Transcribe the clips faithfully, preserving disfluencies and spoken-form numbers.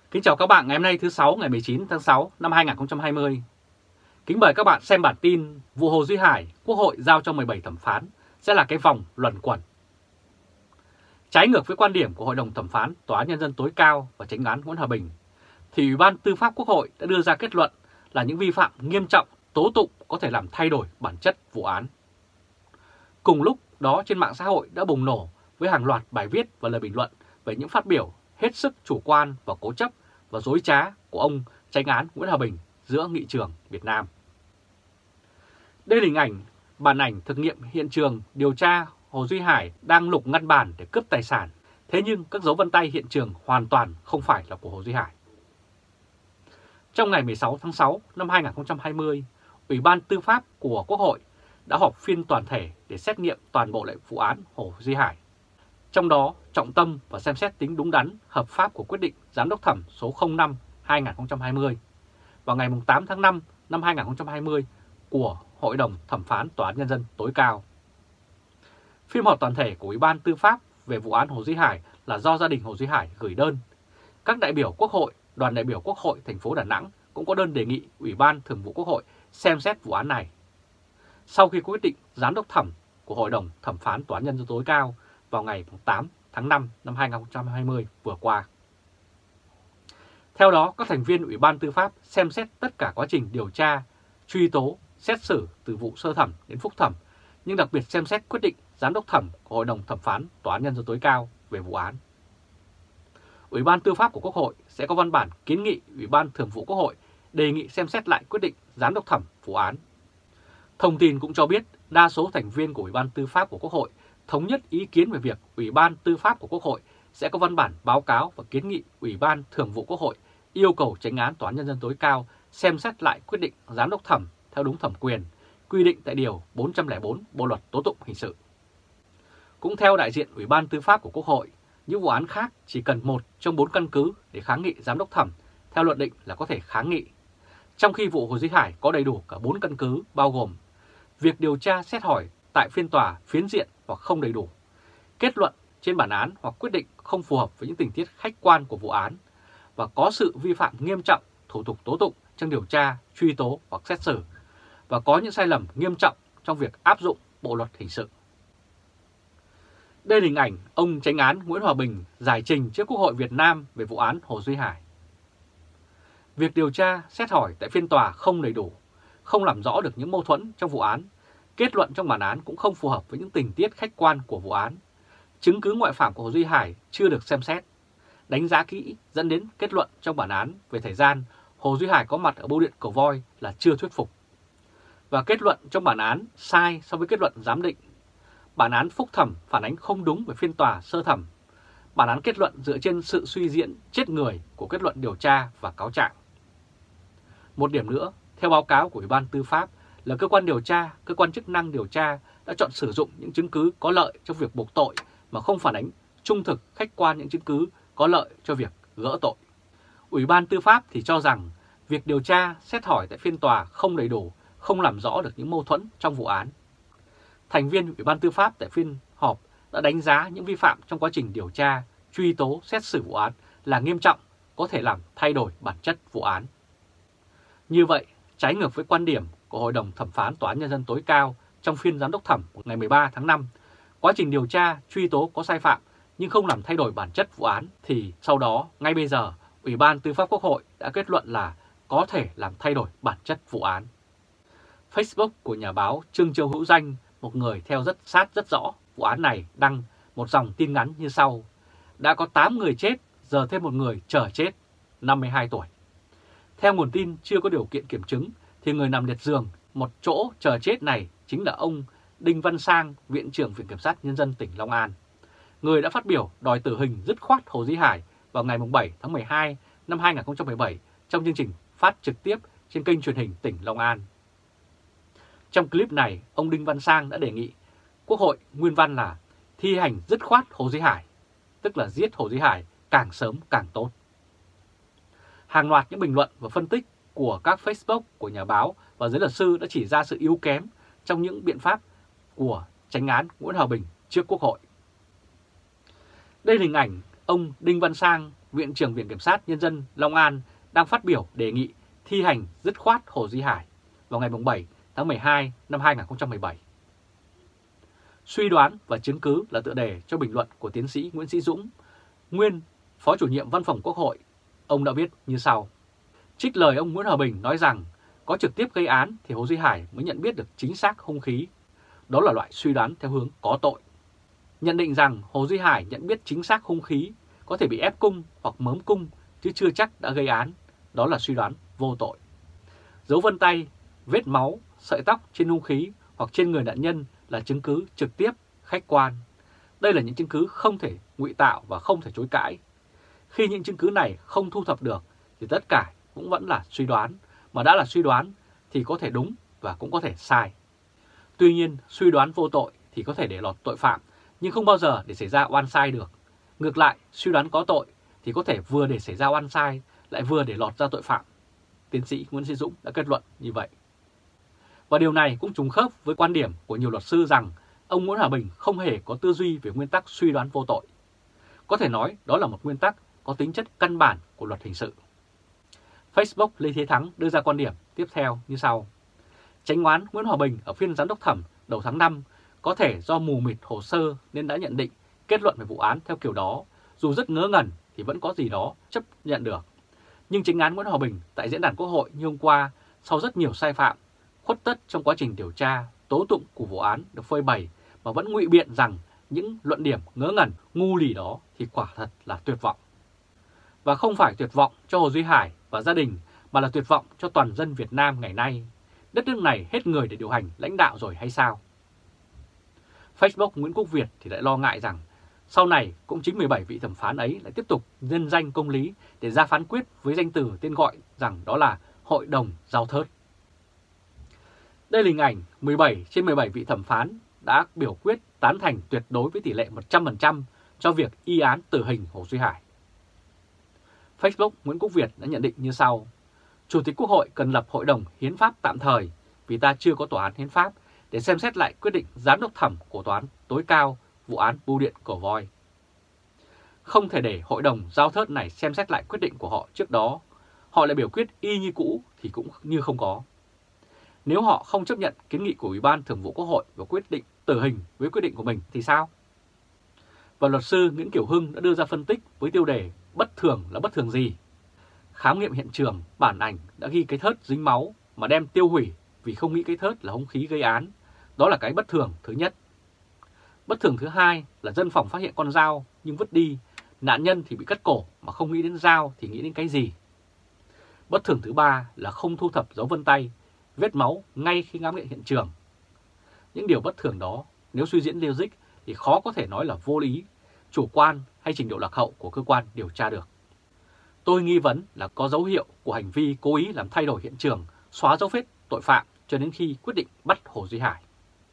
Kính chào các bạn ngày hôm nay thứ Sáu ngày mười chín tháng sáu năm hai nghìn không trăm hai mươi. Kính mời các bạn xem bản tin vụ Hồ Duy Hải, Quốc hội giao cho mười bảy thẩm phán sẽ là cái vòng luẩn quẩn. Trái ngược với quan điểm của Hội đồng thẩm phán Tòa án Nhân dân tối cao và Chánh án Nguyễn Hòa Bình, thì Ủy ban Tư pháp Quốc hội đã đưa ra kết luận là những vi phạm nghiêm trọng tố tụng có thể làm thay đổi bản chất vụ án. Cùng lúc đó trên mạng xã hội đã bùng nổ với hàng loạt bài viết và lời bình luận về những phát biểu hết sức chủ quan và cố chấp và dối trá của ông Chánh án Nguyễn Hòa Bình giữa nghị trường Việt Nam. Đây là hình ảnh bản ảnh thực nghiệm hiện trường điều tra Hồ Duy Hải đang lục ngăn bàn để cướp tài sản, thế nhưng các dấu vân tay hiện trường hoàn toàn không phải là của Hồ Duy Hải. Trong ngày mười sáu tháng sáu năm hai nghìn không trăm hai mươi, Ủy ban Tư pháp của Quốc hội đã họp phiên toàn thể để xét nghiệm toàn bộ lại vụ án Hồ Duy Hải. Trong đó, trọng tâm và xem xét tính đúng đắn, hợp pháp của quyết định Giám đốc thẩm số không năm trên hai nghìn không trăm hai mươi vào ngày tám tháng năm năm hai nghìn không trăm hai mươi của Hội đồng thẩm phán Tòa án Nhân dân tối cao. Phiên họp toàn thể của Ủy ban Tư pháp về vụ án Hồ Duy Hải là do gia đình Hồ Duy Hải gửi đơn. Các đại biểu Quốc hội, đoàn đại biểu Quốc hội thành phố Đà Nẵng cũng có đơn đề nghị Ủy ban Thường vụ Quốc hội xem xét vụ án này. Sau khi quyết định Giám đốc thẩm của Hội đồng thẩm phán Tòa án Nhân dân tối cao vào ngày tám tháng năm năm hai nghìn không trăm hai mươi vừa qua. Theo đó, các thành viên Ủy ban Tư pháp xem xét tất cả quá trình điều tra, truy tố, xét xử từ vụ sơ thẩm đến phúc thẩm, nhưng đặc biệt xem xét quyết định Giám đốc thẩm của Hội đồng thẩm phán Tòa án Nhân dân tối cao về vụ án. Ủy ban Tư pháp của Quốc hội sẽ có văn bản kiến nghị Ủy ban Thường vụ Quốc hội đề nghị xem xét lại quyết định Giám đốc thẩm vụ án. Thông tin cũng cho biết đa số thành viên của Ủy ban Tư pháp của Quốc hội thống nhất ý kiến về việc Ủy ban Tư pháp của Quốc hội sẽ có văn bản báo cáo và kiến nghị Ủy ban Thường vụ Quốc hội yêu cầu Chánh án Tòa án Nhân dân tối cao xem xét lại quyết định Giám đốc thẩm theo đúng thẩm quyền, quy định tại Điều bốn trăm lẻ bốn Bộ Luật Tố tụng Hình sự. Cũng theo đại diện Ủy ban Tư pháp của Quốc hội, những vụ án khác chỉ cần một trong bốn căn cứ để kháng nghị Giám đốc thẩm theo luật định là có thể kháng nghị. Trong khi vụ Hồ Duy Hải có đầy đủ cả bốn căn cứ bao gồm việc điều tra xét hỏi tại phiên tòa phiến diện hoặc không đầy đủ, kết luận trên bản án hoặc quyết định không phù hợp với những tình tiết khách quan của vụ án và có sự vi phạm nghiêm trọng thủ tục tố tụng trong điều tra, truy tố hoặc xét xử và có những sai lầm nghiêm trọng trong việc áp dụng Bộ Luật Hình sự. Đây là hình ảnh ông Chánh án Nguyễn Hòa Bình giải trình trước Quốc hội Việt Nam về vụ án Hồ Duy Hải. Việc điều tra, xét hỏi tại phiên tòa không đầy đủ, không làm rõ được những mâu thuẫn trong vụ án, kết luận trong bản án cũng không phù hợp với những tình tiết khách quan của vụ án, chứng cứ ngoại phạm của Hồ Duy Hải chưa được xem xét, đánh giá kỹ dẫn đến kết luận trong bản án về thời gian Hồ Duy Hải có mặt ở bưu điện Cầu Voi là chưa thuyết phục, và kết luận trong bản án sai so với kết luận giám định. Bản án phúc thẩm phản ánh không đúng về phiên tòa sơ thẩm. Bản án kết luận dựa trên sự suy diễn chết người của kết luận điều tra và cáo trạng. Một điểm nữa, theo báo cáo của Ủy ban Tư pháp là cơ quan điều tra, cơ quan chức năng điều tra đã chọn sử dụng những chứng cứ có lợi trong việc buộc tội mà không phản ánh trung thực khách quan những chứng cứ có lợi cho việc gỡ tội. Ủy ban Tư pháp thì cho rằng việc điều tra, xét hỏi tại phiên tòa không đầy đủ, không làm rõ được những mâu thuẫn trong vụ án. Thành viên Ủy ban Tư pháp tại phiên họp đã đánh giá những vi phạm trong quá trình điều tra, truy tố, xét xử vụ án là nghiêm trọng, có thể làm thay đổi bản chất vụ án. Như vậy, trái ngược với quan điểm của Hội đồng thẩm phán Tòa án Nhân dân tối cao trong phiên giám đốc thẩm ngày mười ba tháng năm, quá trình điều tra, truy tố có sai phạm nhưng không làm thay đổi bản chất vụ án, thì sau đó, ngay bây giờ, Ủy ban Tư pháp Quốc hội đã kết luận là có thể làm thay đổi bản chất vụ án. Facebook của nhà báo Trương Châu Hữu Danh, một người theo rất sát rất rõ vụ án này, đăng một dòng tin ngắn như sau: đã có tám người chết, giờ thêm một người chờ chết, năm mươi hai tuổi. Theo nguồn tin chưa có điều kiện kiểm chứng thì người nằm liệt giường một chỗ chờ chết này chính là ông Đinh Văn Sang, Viện trưởng Viện Kiểm sát Nhân dân tỉnh Long An, người đã phát biểu đòi tử hình dứt khoát Hồ Duy Hải vào ngày bảy tháng mười hai năm hai nghìn không trăm mười bảy trong chương trình phát trực tiếp trên kênh truyền hình tỉnh Long An. Trong clip này, ông Đinh Văn Sang đã đề nghị Quốc hội nguyên văn là thi hành dứt khoát Hồ Duy Hải, tức là giết Hồ Duy Hải càng sớm càng tốt. Hàng loạt những bình luận và phân tích của các Facebook của nhà báo và giới luật sư đã chỉ ra sự yếu kém trong những biện pháp của Chánh án Nguyễn Hòa Bình trước Quốc hội. Đây là hình ảnh ông Đinh Văn Sang Viện trưởng Viện Kiểm sát Nhân dân Long An đang phát biểu đề nghị thi hành dứt khoát Hồ Duy Hải vào ngày bảy tháng mười hai năm hai nghìn không trăm mười bảy. Suy đoán và chứng cứ là tựa đề cho bình luận của tiến sĩ Nguyễn Sĩ Dũng, nguyên Phó Chủ nhiệm Văn phòng Quốc hội. Ông đã viết như sau: trích lời ông Nguyễn Hòa Bình nói rằng có trực tiếp gây án thì Hồ Duy Hải mới nhận biết được chính xác hung khí. Đó là loại suy đoán theo hướng có tội. Nhận định rằng Hồ Duy Hải nhận biết chính xác hung khí có thể bị ép cung hoặc mớm cung chứ chưa chắc đã gây án. Đó là suy đoán vô tội. Dấu vân tay, vết máu, sợi tóc trên hung khí hoặc trên người nạn nhân là chứng cứ trực tiếp, khách quan. Đây là những chứng cứ không thể ngụy tạo và không thể chối cãi. Khi những chứng cứ này không thu thập được thì tất cả cũng vẫn là suy đoán, mà đã là suy đoán thì có thể đúng và cũng có thể sai. Tuy nhiên, suy đoán vô tội thì có thể để lọt tội phạm, nhưng không bao giờ để xảy ra oan sai được. Ngược lại, suy đoán có tội thì có thể vừa để xảy ra oan sai, lại vừa để lọt ra tội phạm. Tiến sĩ Nguyễn Sĩ Dũng đã kết luận như vậy. Và điều này cũng trùng khớp với quan điểm của nhiều luật sư rằng ông Nguyễn Hòa Bình không hề có tư duy về nguyên tắc suy đoán vô tội. Có thể nói đó là một nguyên tắc có tính chất căn bản của luật hình sự. Facebook Lê Thế Thắng đưa ra quan điểm tiếp theo như sau: Chánh án Nguyễn Hòa Bình ở phiên giám đốc thẩm đầu tháng năm có thể do mù mịt hồ sơ nên đã nhận định kết luận về vụ án theo kiểu đó, dù rất ngớ ngẩn thì vẫn có gì đó chấp nhận được. Nhưng chánh án Nguyễn Hòa Bình tại diễn đàn Quốc hội như hôm qua, sau rất nhiều sai phạm, khuất tất trong quá trình điều tra, tố tụng của vụ án được phơi bày mà vẫn ngụy biện rằng những luận điểm ngớ ngẩn, ngu lì đó thì quả thật là tuyệt vọng. Và không phải tuyệt vọng cho Hồ Duy Hải và gia đình, mà là tuyệt vọng cho toàn dân Việt Nam ngày nay. Đất nước này hết người để điều hành lãnh đạo rồi hay sao? Facebook Nguyễn Quốc Việt thì lại lo ngại rằng sau này cũng chính mười bảy vị thẩm phán ấy lại tiếp tục nhân danh công lý để ra phán quyết với danh từ tên gọi rằng đó là Hội đồng Giao Thớt. Đây là hình ảnh mười bảy trên mười bảy vị thẩm phán đã biểu quyết tán thành tuyệt đối với tỷ lệ một trăm phần trăm cho việc y án tử hình Hồ Duy Hải. Facebook Nguyễn Quốc Việt đã nhận định như sau: Chủ tịch Quốc hội cần lập Hội đồng Hiến pháp tạm thời vì ta chưa có tòa án hiến pháp để xem xét lại quyết định giám đốc thẩm của tòa án tối cao vụ án bưu điện Cò Voi. Không thể để Hội đồng Giao Thớt này xem xét lại quyết định của họ trước đó, họ lại biểu quyết y như cũ thì cũng như không có. Nếu họ không chấp nhận kiến nghị của Ủy ban Thường vụ Quốc hội và quyết định tử hình với quyết định của mình thì sao? Và luật sư Nguyễn Kiểu Hưng đã đưa ra phân tích với tiêu đề bất thường là bất thường gì? Khám nghiệm hiện trường, bản ảnh đã ghi cái thớt dính máu mà đem tiêu hủy vì không nghĩ cái thớt là hung khí gây án. Đó là cái bất thường thứ nhất. Bất thường thứ hai là dân phòng phát hiện con dao nhưng vứt đi, nạn nhân thì bị cắt cổ mà không nghĩ đến dao thì nghĩ đến cái gì? Bất thường thứ ba là không thu thập dấu vân tay, vết máu ngay khi khám nghiệm hiện trường. Những điều bất thường đó nếu suy diễn logic thì khó có thể nói là vô lý, chủ quan hay trình độ lạc hậu của cơ quan điều tra được. Tôi nghi vấn là có dấu hiệu của hành vi cố ý làm thay đổi hiện trường, xóa dấu vết tội phạm cho đến khi quyết định bắt Hồ Duy Hải.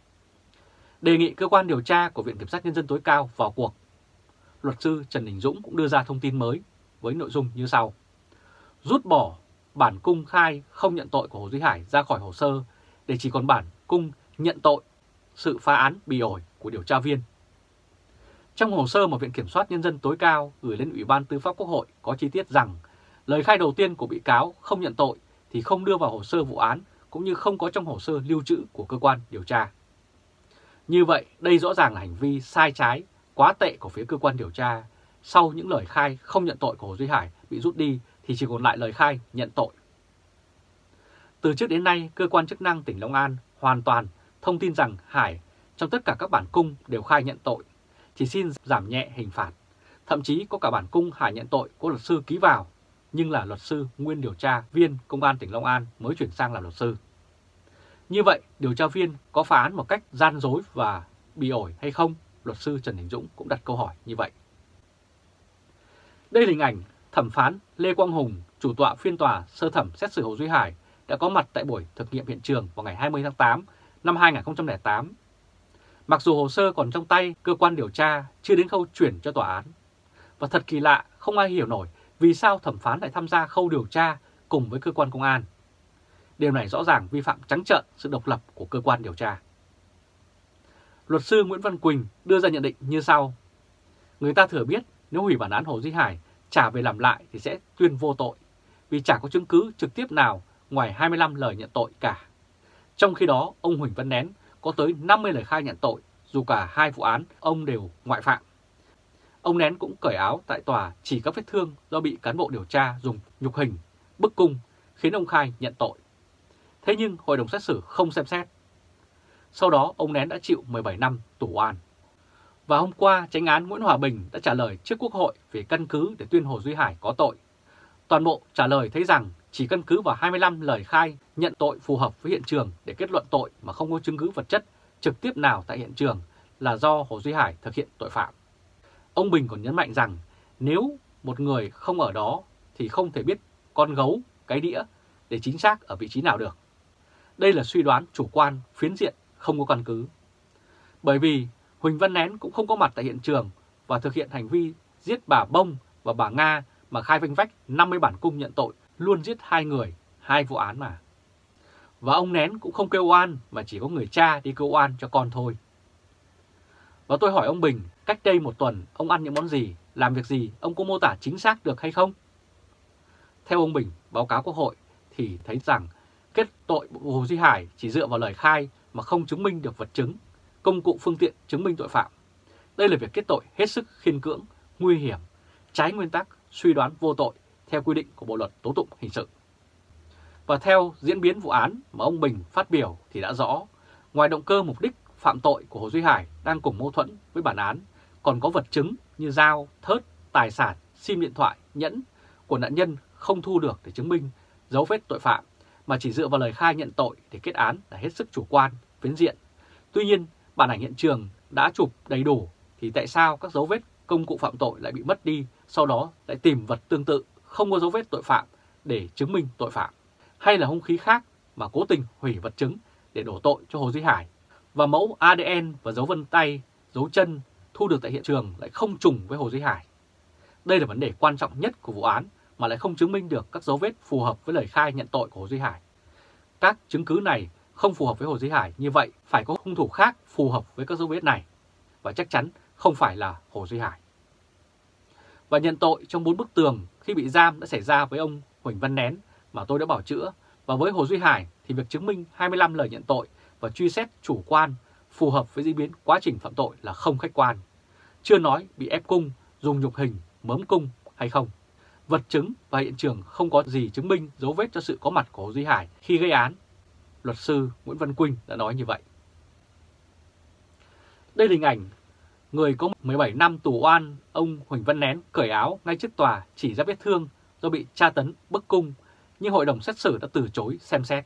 Đề nghị cơ quan điều tra của Viện Kiểm sát Nhân dân tối cao vào cuộc. Luật sư Trần Đình Dũng cũng đưa ra thông tin mới với nội dung như sau: Rút bỏ bản cung khai không nhận tội của Hồ Duy Hải ra khỏi hồ sơ để chỉ còn bản cung nhận tội, sự phá án bị ổi của điều tra viên. Trong hồ sơ mà Viện Kiểm soát Nhân dân tối cao gửi lên Ủy ban Tư pháp Quốc hội có chi tiết rằng lời khai đầu tiên của bị cáo không nhận tội thì không đưa vào hồ sơ vụ án cũng như không có trong hồ sơ lưu trữ của cơ quan điều tra. Như vậy, đây rõ ràng là hành vi sai trái, quá tệ của phía cơ quan điều tra. Sau những lời khai không nhận tội của Hồ Duy Hải bị rút đi thì chỉ còn lại lời khai nhận tội. Từ trước đến nay, cơ quan chức năng tỉnh Long An hoàn toàn thông tin rằng Hải trong tất cả các bản cung đều khai nhận tội, chỉ xin giảm nhẹ hình phạt. Thậm chí có cả bản cung Hải nhận tội của luật sư ký vào, nhưng là luật sư nguyên điều tra viên Công an tỉnh Long An mới chuyển sang làm luật sư. Như vậy, điều tra viên có phá án một cách gian dối và bị ổi hay không? Luật sư Trần Đình Dũng cũng đặt câu hỏi như vậy. Đây là hình ảnh thẩm phán Lê Quang Hùng, chủ tọa phiên tòa sơ thẩm xét xử Hồ Duy Hải đã có mặt tại buổi thực nghiệm hiện trường vào ngày hai mươi tháng tám năm hai nghìn không trăm lẻ tám. Mặc dù hồ sơ còn trong tay cơ quan điều tra chưa đến khâu chuyển cho tòa án. Và thật kỳ lạ, không ai hiểu nổi vì sao thẩm phán lại tham gia khâu điều tra cùng với cơ quan công an. Điều này rõ ràng vi phạm trắng trợn sự độc lập của cơ quan điều tra. Luật sư Nguyễn Văn Quỳnh đưa ra nhận định như sau: Người ta thừa biết nếu hủy bản án Hồ Duy Hải trả về làm lại thì sẽ tuyên vô tội, vì chả có chứng cứ trực tiếp nào ngoài hai mươi lăm lời nhận tội cả. Trong khi đó, ông Huỳnh Văn Nén có tới năm mươi lời khai nhận tội, dù cả hai vụ án ông đều ngoại phạm. Ông Nén cũng cởi áo tại tòa chỉ các vết thương do bị cán bộ điều tra dùng nhục hình, bức cung, khiến ông khai nhận tội. Thế nhưng hội đồng xét xử không xem xét. Sau đó, ông Nén đã chịu mười bảy năm tù oan. Và hôm qua, Chánh án Nguyễn Hòa Bình đã trả lời trước Quốc hội về căn cứ để tuyên Hồ Duy Hải có tội. Toàn bộ trả lời thấy rằng chỉ căn cứ vào hai mươi lăm lời khai nhận tội phù hợp với hiện trường để kết luận tội mà không có chứng cứ vật chất trực tiếp nào tại hiện trường là do Hồ Duy Hải thực hiện tội phạm. Ông Bình còn nhấn mạnh rằng nếu một người không ở đó thì không thể biết con gấu, cái đĩa để chính xác ở vị trí nào được. Đây là suy đoán chủ quan, phiến diện, không có căn cứ. Bởi vì Huỳnh Văn Nén cũng không có mặt tại hiện trường và thực hiện hành vi giết bà Bông và bà Nga mà khai vênh vách năm mươi bản cung nhận tội luôn giết hai người, hai vụ án mà. Và ông Nén cũng không kêu oan mà chỉ có người cha đi kêu oan cho con thôi. Và tôi hỏi ông Bình, cách đây một tuần ông ăn những món gì, làm việc gì, ông có mô tả chính xác được hay không? Theo ông Bình, báo cáo Quốc hội thì thấy rằng kết tội Hồ Duy Hải chỉ dựa vào lời khai mà không chứng minh được vật chứng, công cụ phương tiện chứng minh tội phạm. Đây là việc kết tội hết sức khiên cưỡng, nguy hiểm, trái nguyên tắc suy đoán vô tội theo quy định của Bộ luật tố tụng hình sự. Và theo diễn biến vụ án mà ông Bình phát biểu thì đã rõ, ngoài động cơ mục đích phạm tội của Hồ Duy Hải đang cùng mâu thuẫn với bản án, còn có vật chứng như dao, thớt, tài sản, sim điện thoại, nhẫn của nạn nhân không thu được để chứng minh dấu vết tội phạm, mà chỉ dựa vào lời khai nhận tội để kết án là hết sức chủ quan, phiến diện. Tuy nhiên, bản ảnh hiện trường đã chụp đầy đủ thì tại sao các dấu vết công cụ phạm tội lại bị mất đi, sau đó lại tìm vật tương tự không có dấu vết tội phạm để chứng minh tội phạm? Hay là hung khí khác mà cố tình hủy vật chứng để đổ tội cho Hồ Duy Hải? Và mẫu a đê en và dấu vân tay, dấu chân thu được tại hiện trường lại không trùng với Hồ Duy Hải. Đây là vấn đề quan trọng nhất của vụ án mà lại không chứng minh được các dấu vết phù hợp với lời khai nhận tội của Hồ Duy Hải. Các chứng cứ này không phù hợp với Hồ Duy Hải, như vậy phải có hung thủ khác phù hợp với các dấu vết này, và chắc chắn không phải là Hồ Duy Hải. Và nhận tội trong bốn bức tường khi bị giam đã xảy ra với ông Huỳnh Văn Nén mà tôi đã bảo chữa, và với Hồ Duy Hải thì việc chứng minh hai mươi lăm lời nhận tội và truy xét chủ quan phù hợp với diễn biến quá trình phạm tội là không khách quan. Chưa nói bị ép cung, dùng nhục hình, mớm cung hay không. Vật chứng và hiện trường không có gì chứng minh dấu vết cho sự có mặt của Hồ Duy Hải khi gây án. Luật sư Nguyễn Văn Quynh đã nói như vậy. Đây là hình ảnh người có mười bảy năm tù oan, ông Huỳnh Văn Nén cởi áo ngay trước tòa chỉ ra vết thương do bị tra tấn, bức cung, nhưng hội đồng xét xử đã từ chối xem xét.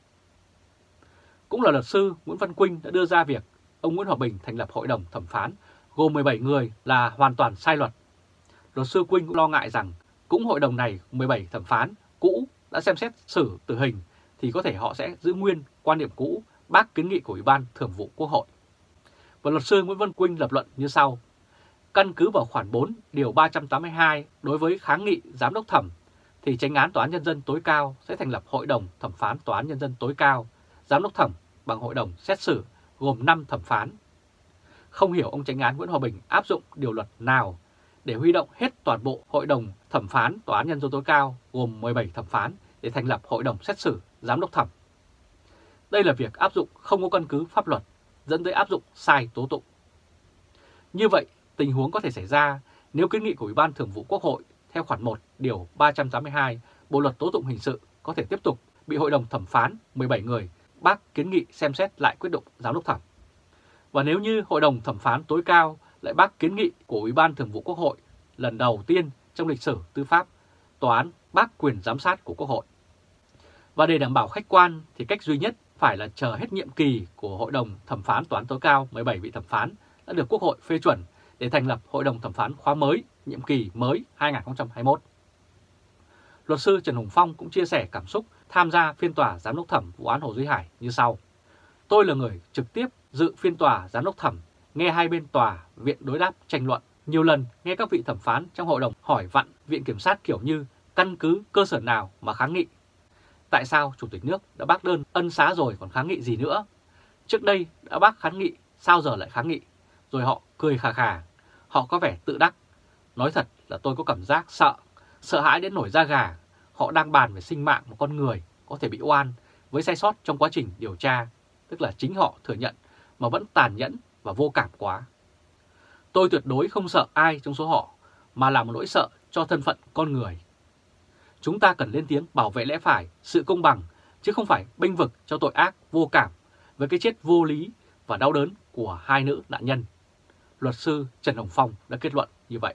Cũng là luật sư Nguyễn Văn Quynh đã đưa ra việc ông Nguyễn Hòa Bình thành lập hội đồng thẩm phán gồm mười bảy người là hoàn toàn sai luật. Luật sư Quynh cũng lo ngại rằng cũng hội đồng này mười bảy thẩm phán cũ đã xem xét xử tử hình thì có thể họ sẽ giữ nguyên quan điểm cũ, bác kiến nghị của Ủy ban Thường vụ Quốc hội. Và luật sư Nguyễn Văn Quynh lập luận như sau: căn cứ vào khoản bốn điều ba trăm tám mươi hai đối với kháng nghị giám đốc thẩm thì Chánh án Tòa án Nhân dân tối cao sẽ thành lập Hội đồng thẩm phán Tòa án Nhân dân tối cao, giám đốc thẩm bằng hội đồng xét xử gồm năm thẩm phán. Không hiểu ông Chánh án Nguyễn Hòa Bình áp dụng điều luật nào để huy động hết toàn bộ Hội đồng thẩm phán Tòa án Nhân dân tối cao gồm mười bảy thẩm phán để thành lập Hội đồng xét xử giám đốc thẩm. Đây là việc áp dụng không có căn cứ pháp luật, dẫn tới áp dụng sai tố tụng. Như vậy, tình huống có thể xảy ra nếu kiến nghị của Ủy ban Thường vụ Quốc hội theo khoản một điều ba trăm tám mươi hai Bộ luật tố tụng hình sự có thể tiếp tục bị Hội đồng thẩm phán mười bảy người bác kiến nghị xem xét lại quyết định giám đốc thẩm. Và nếu như Hội đồng thẩm phán tối cao lại bác kiến nghị của Ủy ban Thường vụ Quốc hội, lần đầu tiên trong lịch sử tư pháp, tòa án bác quyền giám sát của Quốc hội. Và để đảm bảo khách quan thì cách duy nhất phải là chờ hết nhiệm kỳ của Hội đồng thẩm phán tòa án tối cao mười bảy vị thẩm phán đã được Quốc hội phê chuẩn để thành lập Hội đồng thẩm phán khóa mới, nhiệm kỳ mới hai nghìn không trăm hai mươi mốt. Luật sư Trần Hùng Phong cũng chia sẻ cảm xúc tham gia phiên tòa giám đốc thẩm vụ án Hồ Duy Hải như sau: tôi là người trực tiếp dự phiên tòa giám đốc thẩm, nghe hai bên tòa, viện đối đáp tranh luận, nhiều lần nghe các vị thẩm phán trong hội đồng hỏi vặn viện kiểm sát kiểu như căn cứ cơ sở nào mà kháng nghị. Tại sao Chủ tịch nước đã bác đơn ân xá rồi còn kháng nghị gì nữa? Trước đây đã bác kháng nghị, sao giờ lại kháng nghị? Rồi họ cười khà khà, họ có vẻ tự đắc. Nói thật là tôi có cảm giác sợ, Sợ hãi đến nổi da gà, họ đang bàn về sinh mạng một con người có thể bị oan với sai sót trong quá trình điều tra, tức là chính họ thừa nhận mà vẫn tàn nhẫn và vô cảm quá. Tôi tuyệt đối không sợ ai trong số họ, mà là một nỗi sợ cho thân phận con người. Chúng ta cần lên tiếng bảo vệ lẽ phải, sự công bằng, chứ không phải bênh vực cho tội ác vô cảm với cái chết vô lý và đau đớn của hai nữ nạn nhân. Luật sư Trần Hồng Phong đã kết luận như vậy.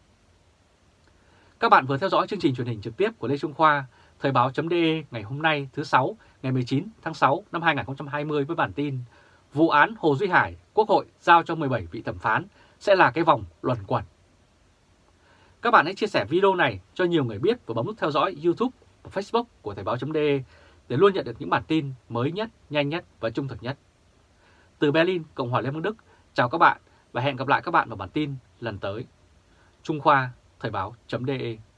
Các bạn vừa theo dõi chương trình truyền hình trực tiếp của Lê Trung Khoa, Thời báo.de ngày hôm nay thứ Sáu, ngày mười chín tháng sáu năm hai nghìn không trăm hai mươi với bản tin Vụ án Hồ Duy Hải, Quốc hội giao cho mười bảy vị thẩm phán sẽ là cái vòng luẩn quẩn. Các bạn hãy chia sẻ video này cho nhiều người biết và bấm nút theo dõi YouTube và Facebook của Thời báo.de để luôn nhận được những bản tin mới nhất, nhanh nhất và trung thực nhất. Từ Berlin, Cộng hòa Liên bang Đức, chào các bạn và hẹn gặp lại các bạn vào bản tin lần tới. Trung Khoa, Thời báo.de